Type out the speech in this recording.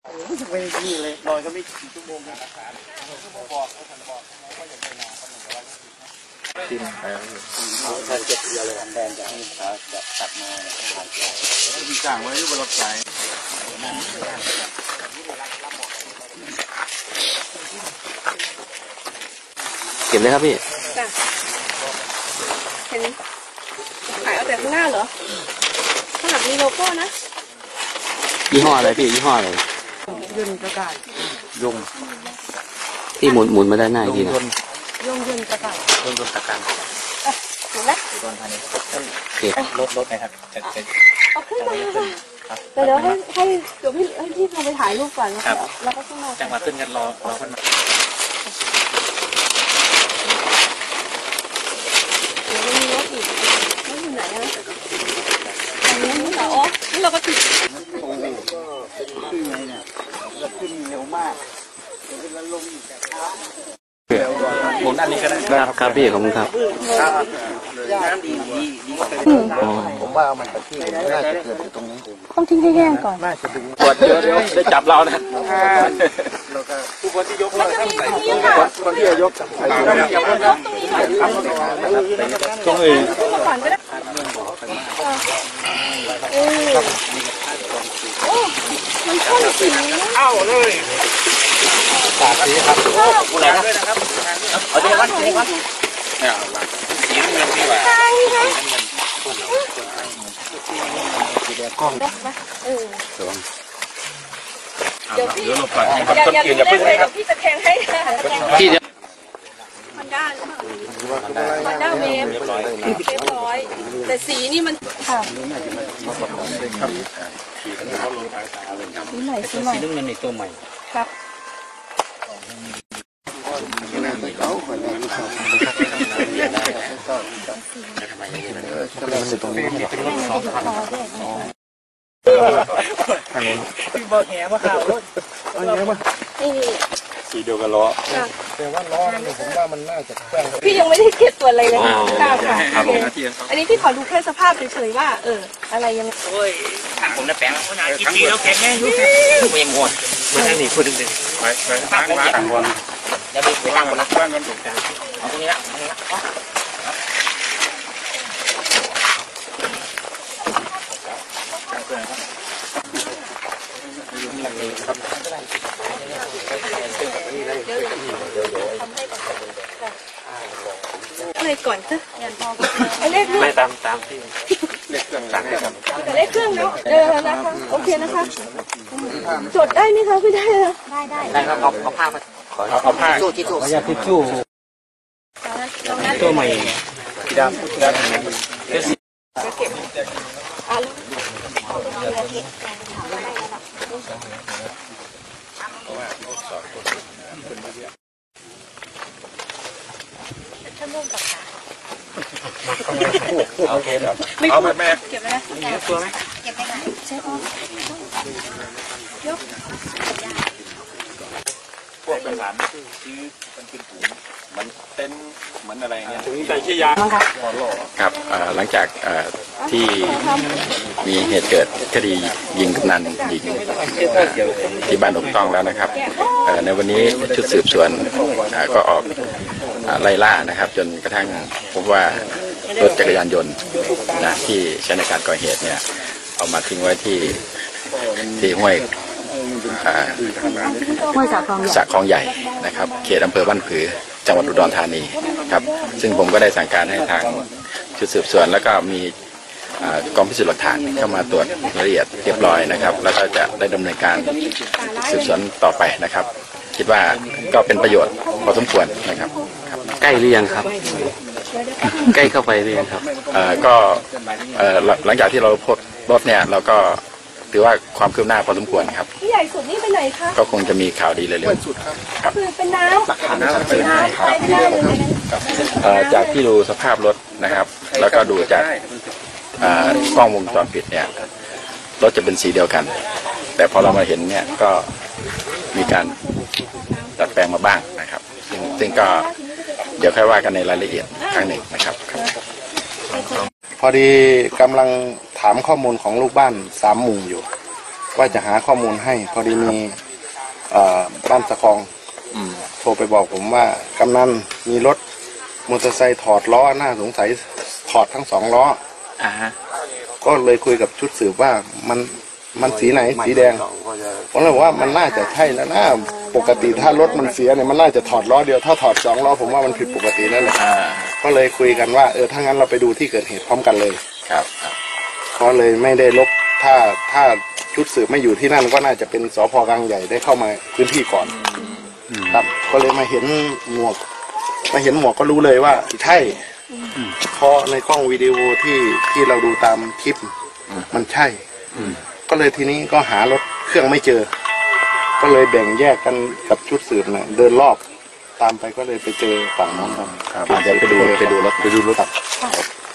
ไม่นี่เลยนอนก็ไม่กี่ชั่วโมงนะบอกว่าอย่างไรนะติมไปท่านเก็บเยอะเลยแทนจะให้เขาจะตัดมามีสั่งไว้บนรถไฟเก็บเลยครับพี่จ้ะเห็นขายเอาแต่ข้างหน้าเหรอข้างหลังมีโลโก้นะยี่ห้ออะไรพี่ยี่ห้ออะไรยนต์ประกาศยงที่หมุนมาด้านหน้าทีนะยนต์ประกาศยนต์ประกาศถูกไหมโดนพันนี้รถนะครับเอาขึ้นมาแต่เดี๋ยวให้เดี๋ยวให้พี่ลงไปถ่ายรูปก่อนแล้วก็ขึ้นมาจังหวะขึ้นกันรอขึ้นมาเดี๋ยวมีรถอีกรถอยู่ไหนนะอันนี้เหรออ๋อนี่เราก็ติดโอ้โหขึ้นไงเนี่ยเราขึ้นเร็วมากแล้วลงอีกแต่ช้าหมุนอันนี้ก็ได้ครับพี่ขอบคุณครับน้ำดีผมว่ามันตะกี้น่าจะเกิดอยู่ตรงนี้ต้องทิ้งให้แห้งก่อนน่าจะดึงตรวจเดี๋ยวได้จับเรานะผู้คนที่ยกคนที่ยกใส่ตรงนี้ก่อนก็ได้มันข้นสีเอ้าเลยสาสีครับผู้แรงด้วยนะครับเอาดีวัดดีวัดเนี่ยสีน้ำเงินดีกว่าเดี๋ยวพี่อย่าเล่นเลยเดี๋ยวพี่จะแทงให้พี่มันด้านมันด้านเวฟเรียบร้อยแต่สีนี่มันค่ะสีใหม่สีน้ำเงินในตัวใหม่ครับพี่บอกแหมาข่าวรถเอาแหมาสีเดียวกันล้อแต่ว่าล้อผมว่ามันน่าจะแป้งพี่ยังไม่ได้เก็บตัวอะไรเลยค่ะอันนี้พี่ขอดูแค่สภาพเฉยๆว่าอะไรยังโอ้ยทางผมจะแปลงขนาดกี่ปีแล้วแข็งแน่ยุ่งไม่หมดไม่ใช่หนีคนหนึ่งไปตั้งคนอย่าไปตั้งคนนะตั้งคนถูกใจเอาตรงนี้ละอะไรก่อนจ้ะไอเลขไม่ตามที่เลขเครื่องหลังครับแต่เลขเครื่องเนาะนะคะโอเคนะคะจดได้ไหมคะพี่ได้แล้วได้ครับเอาผ้ามาเอาผ้าทิชชู่ตัวใหม่ดำเก็บโอเคครับเอาแม่เก็บเลยนะตัวไหมเก็บไปไหนใช่ป่ะยกพวกเป็นฐานที่มันเป็นถุงมันเป็นเหมือนอะไรเงี้ยถุงใส่ขี้ยาครับหลังจากที่มีเหตุเกิดคดียิงกำนันยิงที่บ้านอกต้องแล้วนะครับในวันนี้ชุดสืบสวนก็ออกไล่ล่านะครับจนกระทั่งพบว่ารถจักรยานยนต์นะที่ใช้ในการก่อเหตุเนี่ยเอามาทิ้งไว้ที่ห้วยสระคลองใหญ่นะครับเขตอำเภอบ้านผือจังหวัดอุดรธานีครับซึ่งผมก็ได้สั่งการให้ทางชุดสืบสวนแล้วก็มีกองพิสูจน์หลักฐานเข้ามาตรวจรายละเอียดเรียบร้อยนะครับแล้วก็จะได้ดำเนินการสืบสวนต่อไปนะครับคิดว่าก็เป็นประโยชน์พอสมควรนะครับใกล้หรือยังครับใกล้เข้าไปหรือยังครับก็หลังจากที่เราพบรถเนี่ยเราก็ถือว่าความคืบหน้าพอสมควรครับที่ใหญ่สุดนี่ไปไหนคะก็คงจะมีข่าวดีเร็วๆครับคือเป็นน้ำจากที่ดูสภาพรถนะครับแล้วก็ดูจากกล้องวงจรปิดเนี่ยรถจะเป็นสีเดียวกันแต่พอเรามาเห็นเนี่ยก็มีการดัดแปลงมาบ้างนะครับซึ่งก็เดี๋ยวค่อยว่ากันในรายละเอียดครั้งหนึ่งนะครับพอดีกำลังถามข้อมูลของลูกบ้าน3 หมู่อยู่ว่าจะหาข้อมูลให้พอดีมีบ้านสะคองโทรไปบอกผมว่ากำนันมีรถมอเตอร์ไซค์ถอดล้อน่าสงสัยถอดทั้ง2 ล้อก็เลยคุยกับชุดสืบว่ามันสีไหนสีแดงผมเลยบอกว่ามันน่าจะใช่แล้วนะปกติถ้ารถมันเสียเนี่ยมันน่าจะถอดล้อเดียวถ้าถอด2 ล้อผมว่ามันผิดปกติแล้วเลยก็เลยคุยกันว่าถ้างั้นเราไปดูที่เกิดเหตุพร้อมกันเลยครับก็เลยไม่ได้ลบถ้าชุดสืบไม่อยู่ที่นั่นก็น่าจะเป็นสภ.กลางใหญ่ได้เข้ามาพื้นที่ก่อนครับก็เลยมาเห็นหมวกก็รู้เลยว่าใช่เพราะในกล้องวิดีโอที่เราดูตามคลิปมันใช่ก็เลยทีนี้ก็หารถเครื่องไม่เจอก็เลยแบ่งแยกกันกับชุดสืบนะเดินรอบตามไปก็เลยไปเจอฝั่งน้องครับเดี๋ยวไปดูรถครับ